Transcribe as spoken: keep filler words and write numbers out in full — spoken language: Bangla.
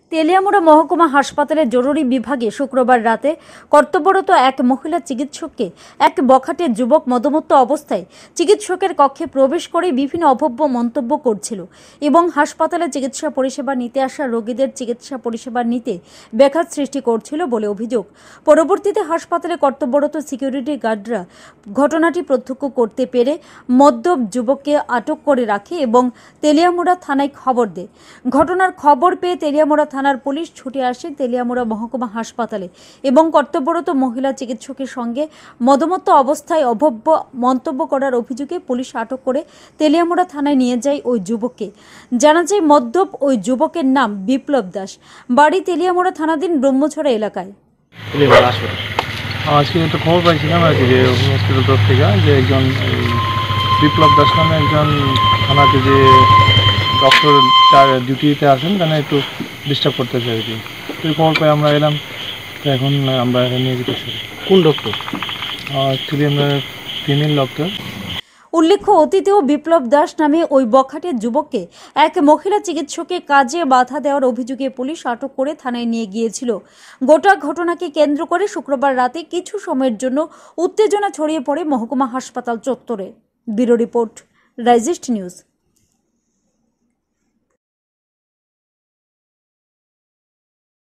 তেলিয়ামুড়া মহকুমা হাসপাতালের জরুরি বিভাগে শুক্রবার রাতে কর্তব্যরত এক মহিলা চিকিৎসককে এক বখাটে যুবক মদমত্ত অবস্থায় চিকিৎসকের কক্ষে প্রবেশ করে বিভিন্ন অভব্য মন্তব্য করছিল এবং হাসপাতালে চিকিৎসা পরিষেবা নিতে আসা রোগীদের চিকিৎসা পরিষেবা নিতে ব্যাঘাত সৃষ্টি করছিল বলে অভিযোগ। পরবর্তীতে হাসপাতালে কর্তব্যরত সিকিউরিটি গার্ডরা ঘটনাটি প্রত্যক্ষ করতে পেরে মদ্যপ যুবককে আটক করে রাখে এবং তেলিয়ামুড়া থানায় খবর দেয়। ঘটনার খবর পেয়ে তেলিয়ামুড়া থানার পুলিশ ছুটে আসে তেলিয়ামুড়া মহকুমা হাসপাতালে এবং কর্তব্যরত মহিলা চিকিৎসকের সঙ্গে মদমত্ত অবস্থায় অভব্য মন্তব্য করার অভিযোগে পুলিশ আটক করে তেলিয়ামুড়া থানায় নিয়ে যায় ওই যুবককে। জানা যায় মদ্যপ ওই যুবকের নাম বিপ্লব দাস, বাড়ি তেলিয়ামুড়া থানাধীন ব্রহ্মছড়া এলাকায়। আজকে একটা খবর পাইছিলাম আর কি যে হসপিটাল তরফ থেকে যে একজন বিপ্লব দাস নামে একজন থানাতে যে ডক্টর ডিউটিতে আসেন কেন একটু ডিস্টার্ব করতেছে আর কি। তো খবর পাই আমরা এলাম, তো এখন আমরা এখানে নিয়ে যেতেছি। কোন ডক্টর? অ্যাকচুয়ালি আমরা ফিমেল ডক্টর। উল্লেখ্য, অতীতেও বিপ্লব দাস নামে ওই বখাটের যুবককে এক মহিলা চিকিৎসকের কাজে বাধা দেওয়ার অভিযোগে পুলিশ আটক করে থানায় নিয়ে গিয়েছিল। গোটা ঘটনাকে কেন্দ্র করে শুক্রবার রাতে কিছু সময়ের জন্য উত্তেজনা ছড়িয়ে পড়ে মহকুমা হাসপাতাল চত্বরে। ব্যুরো রিপোর্ট, রাইজিস্ট নিউজ।